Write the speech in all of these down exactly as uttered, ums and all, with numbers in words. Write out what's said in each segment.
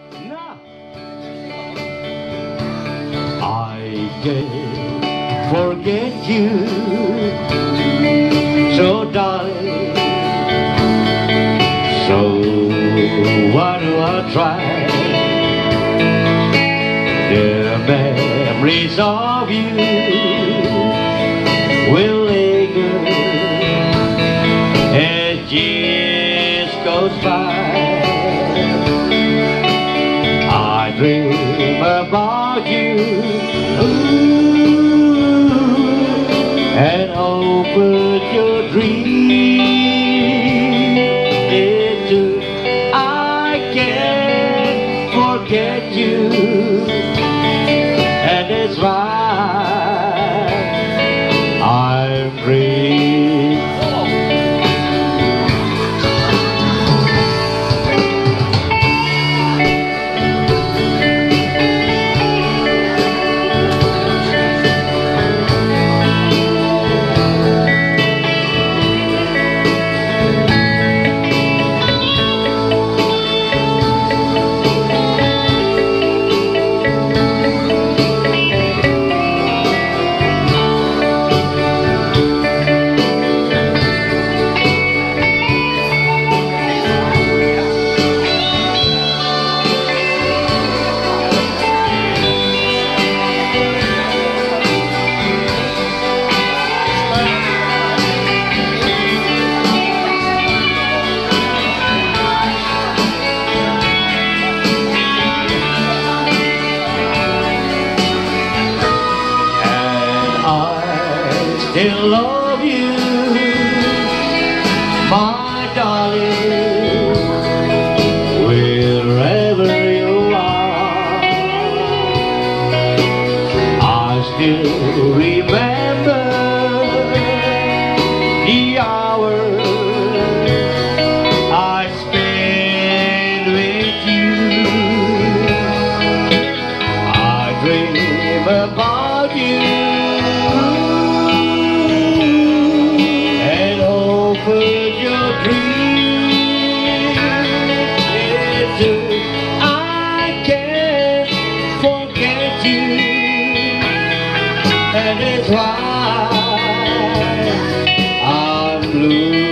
No. I can't forget you, so darling. So why do I try? The memories of you will linger as years goes by. I dream about you, ooh, and open your dreams into. I can't forget you, and it's right. I'm free. Still love you, my darling, wherever you are. I still remember the hours I spent with you. I dream about you, put your dreams into. I can't forget you, and it's why I'm blue.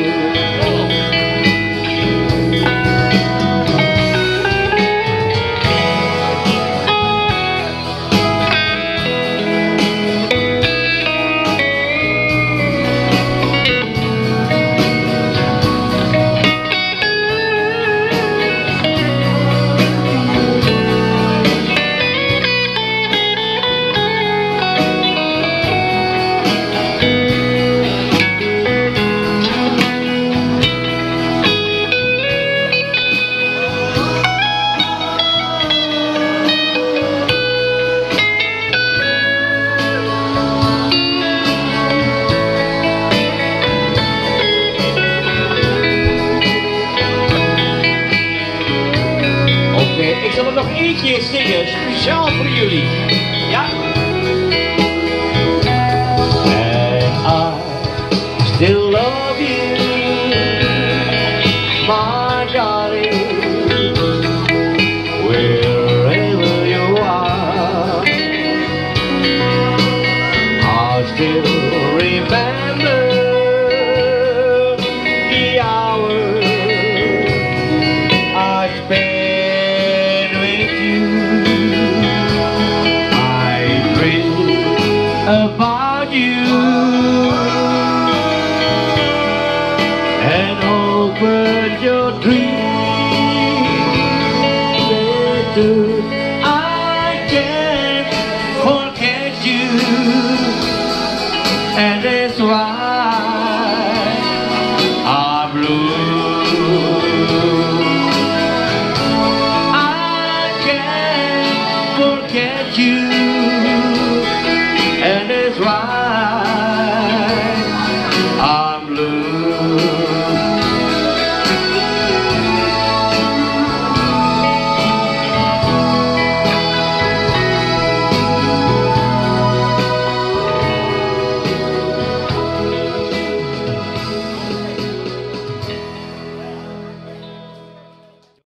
Ik zal het nog één keer zingen, speciaal voor jullie. Ja? And I still love you, my darling, wherever you are. I still remember the hours I spent about you, and open your dreams.